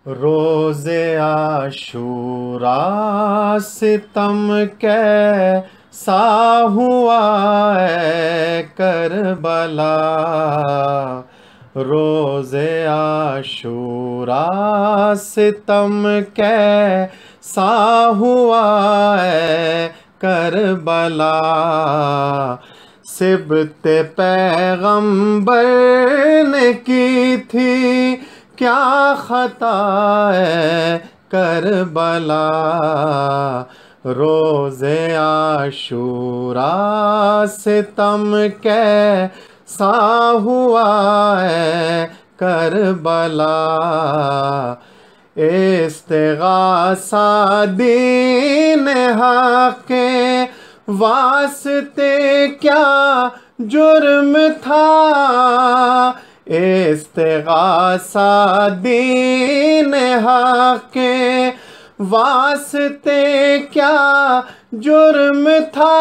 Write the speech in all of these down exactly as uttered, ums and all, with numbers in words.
روز عاشوراء ستم کیسا ہوا ہے کربلا، روز عاشوراء ستم کیسا ہوا ہے کربلا، سبط پیغمبر نے کی تھی کیا خطا ہے کربلا، روز عاشوراء ستم کیسا ہوا ہے کربلا، استغاثہ دین حق کے واسطے کیا جرم تھا، استغاثہ دین حق کے واسطے کیا جرم تھا،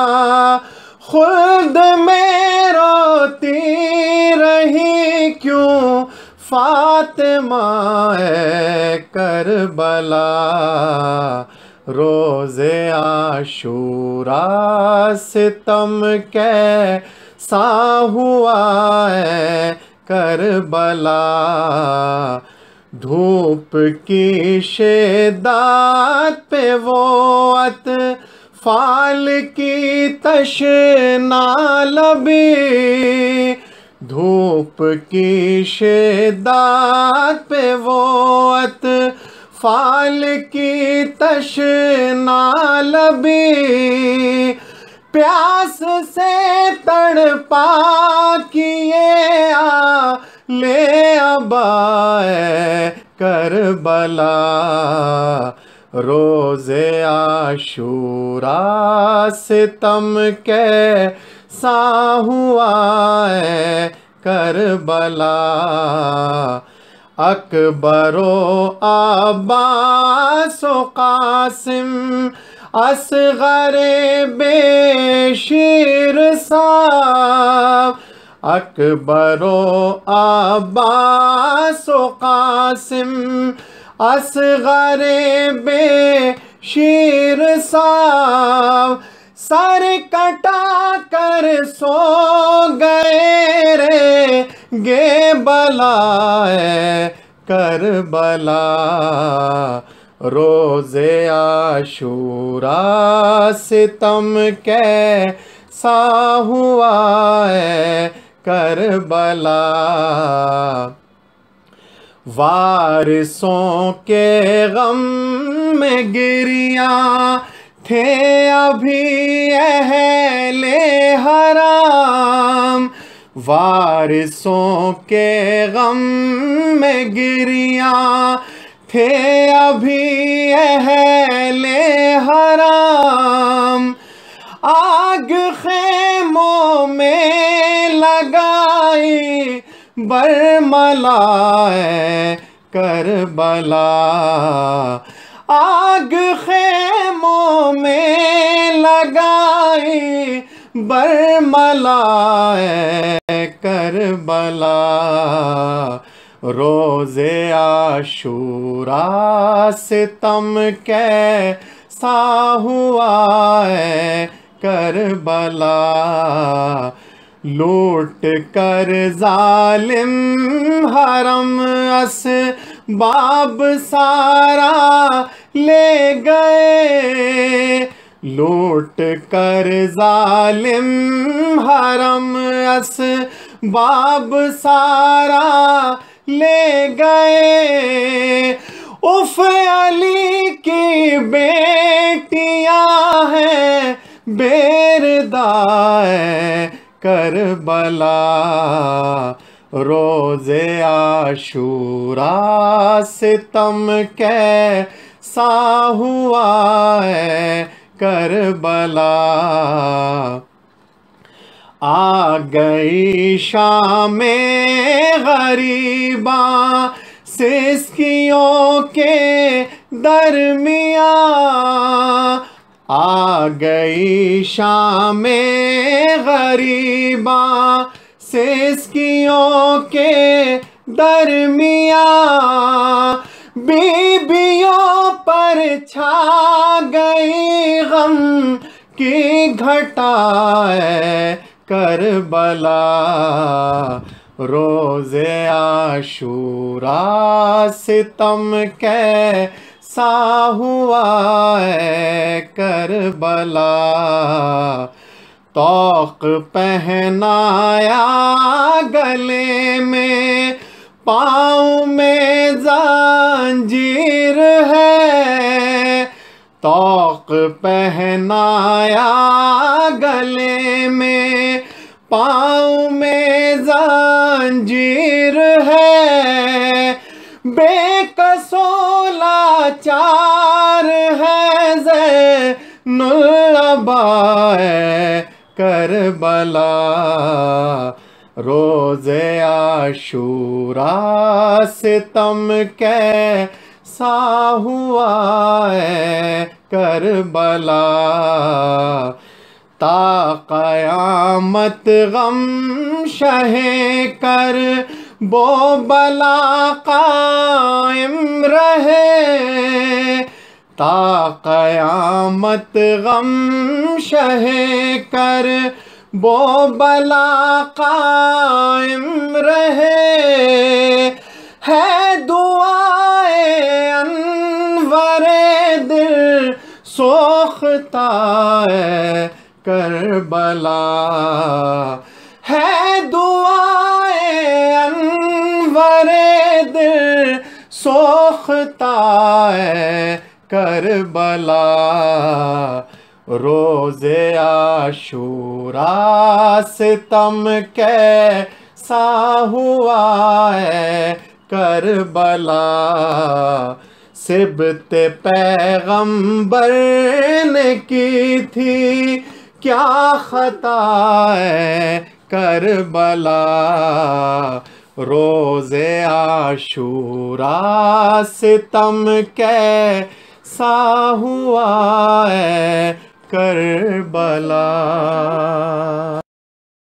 خود میں روتی رہی کیوں فاطمہ کربلا، روز عاشوراء ستم کیسا ہوا ہے کربلا، دھوپ کی شدت پہ وہ اطفال کی تشنا لبی، دھوپ کی شدت پہ وہ اطفال کی تشنا لبی، پیاس سے تڑپا کیے لے ابائے کربلا، روز عاشوراء ستم کیسا ہوا ہے کربلا، اکبر و عباس و قاسم اصغر بے شیر صاحب، اکبر و عباس و قاسم اصغر بے شیر صاحب، سر کٹا کر سو گئے رے گے بلائے کربلا، روز عاشوراء ستم کیسا ہوا ہے کربلا، وارثوں کے غم میں گریاں تھے ابھی اہل حرام، وارثوں کے غم میں گریاں تھے ابھی اہل حرام، آگ خیموں میں لگائی برملا کربلا، آگ خیموں میں لگائی برملا کربلا، روز عاشوراء ستم کیسا ہوا ہے کربلا، لوٹ کر ظالم حرم اسباب سارا لے گئے، لوٹ کر ظالم حرم اسباب سارا لے گئے، اف علی کی بیٹیاں ہیں بیردائے کربلا، روز عاشوراء ستم کیسا ہوا ہے کربلا، آ گئی شام غریباں سسکیوں کے درمیان، آ گئی شام غریباں سسکیوں کے درمیان، چھا گئی غم کی گھٹائے کربلا، روز عاشوراء ستم کیسا ہوا ہے کربلا، طوق پہنایا گلے میں پاؤں میں زنجیر ہے، طوق پہنایا گلے میں پاؤں میں زنجیر ہے، بے کس و لاچار ہے زین العبا ہے کربلا، روز عاشوراء ستم کیسا ہوا ہے کربلا، تا قیامت غم شہ کر بو بلا قائم رہے، تا قیامت غم شہ کر بو بلا قائم رہے، ہے دعائے انور دل سوختہ ہے کربلا، ہے دعائے انور دل سوختہ ہے کربلا، روز عاشوراء ستم کیسا ہوا ہے کربلا، سبط پیغمبر نے کی تھی کیا خطا ہے کربلا، روز عاشوراء ستم کیسا ہوا ہے کربلا۔